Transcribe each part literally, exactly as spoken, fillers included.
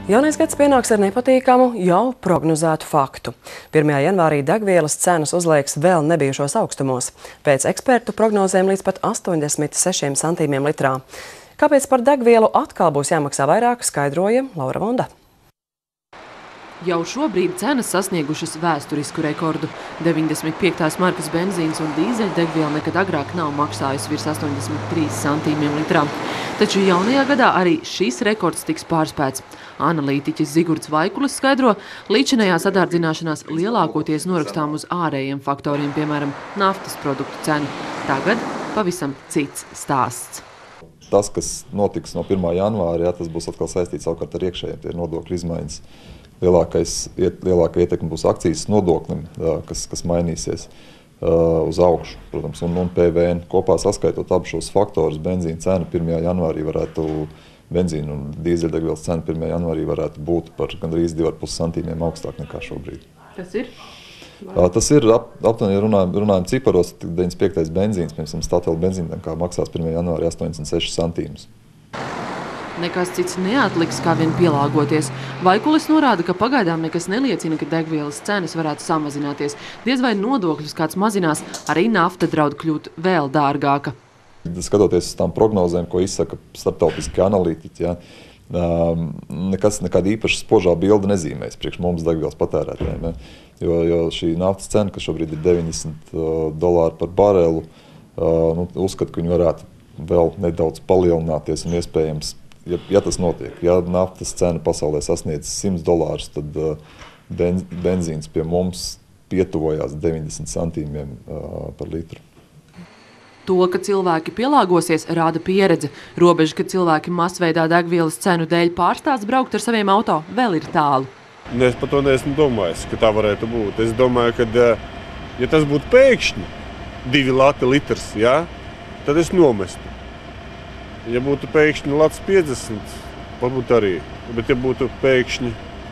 Jaunais gads pienāks ar nepatīkamu, jau prognozētu faktu. pirmajā janvārī degvielas cenas uzliekas vēl nebijušos augstumos. Pēc ekspertu prognozēm līdz pat astoņdesmit sešiem centīmiem litrā. Kāpēc par degvielu atkal būs jāmaksā vairāk, skaidroja Laura Vonda. Jau šobrīd cenas sasniegušas vēsturisku rekordu. deviņdesmit piektās markas benzīns un dīzeļdegviela nekad agrāk nav maksājusi virs astoņdesmit trīs centīmiem litrā. Taču jaunajā gadā arī šis rekords tiks pārspēts. Analītiķis Zigurds Vaikulis skaidro, līdzinējā sadārdzināšanās lielākoties norakstām uz ārējiem faktoriem, piemēram, naftas produktu cenu. Tagad pavisam cits stāsts. Tas, kas notiks no pirmā janvāra, jā, tas būs atkal saistīts savukārt ar iekšējiem, tie nodokļu izmaiņas. Lielākais, lielākā ietekme būs akcijas nodoklim, kas, kas mainīsies uh, uz augšu, protams, un, un P V N. Kopā saskaitot abus šos faktorus, benzīna cena pirmajā janvārī varētu, benzīna un dīzeļdegvielas cena pirmajā janvārī varētu būt par gandrīz divi ar pus centīmiem augstāk nekā šobrīd. Tas ir? Uh, tas ir, ap, aptuveni runājam, runājam ciparos, deviņdesmit piektais benzīns, piemēram, Statoil benzīna, kā maksās pirmajā janvārī astoņdesmit sešus centīmus. Nekas cits neatliks, kā vien pielāgoties. Vaikulis norāda, ka pagaidām nekas neliecina, ka degvielas cenas varētu samazināties. Diez vai nodokļus kāds mazinās, arī nafta draud kļūt vēl dārgāka. Skatoties uz tām prognozēm, ko izsaka starptautiskie analītiķi, ja, nekas nekāda īpaša spožā bilde nezīmēs priekš mums degvielas patērētājiem. Ja, jo, jo šī naftas cena, kas šobrīd ir deviņdesmit dolāri par barelu, nu, uzskatu, ka viņi varētu vēl nedaudz palielināties un iespējams, Ja, ja tas notiek, ja naftas cena pasaulē sasniedz simts dolārus, tad uh, benz, benzīns pie mums pietuvojās deviņdesmit centīmiem uh, par litru. To, ka cilvēki pielāgosies, rāda pieredze. Robeža, ka cilvēki masveidā degvielas cenu dēļ pārstās braukt ar saviem auto, vēl ir tālu. Es par to neesmu domājis, ka tā varētu būt. Es domāju, ka, ja tas būtu pēkšņi divi lati litrs, ja, tad es nomestu. Ja būtu pēkšņi lats piecdesmit, varbūt arī, bet ja būtu pēkšņi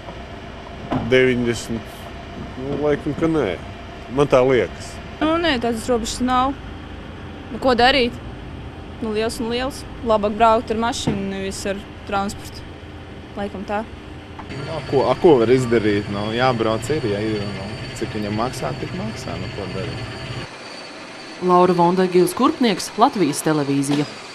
deviņdesmit, nu, laikam, ka nē. Man tā liekas. Nu, nē, tādas robežas nav. Nu, ko darīt? Nu, liels un liels. Labāk braukt ar mašīnu, nevis ar transportu. Laikam tā. No, ko, a, ko var izdarīt? Nu, jābrauc ir, ja ir. Nu, cik viņam maksā, tik maksā. Nu, ko darīt? Laura Vonda, Gils Kurpnieks, Latvijas televīzija.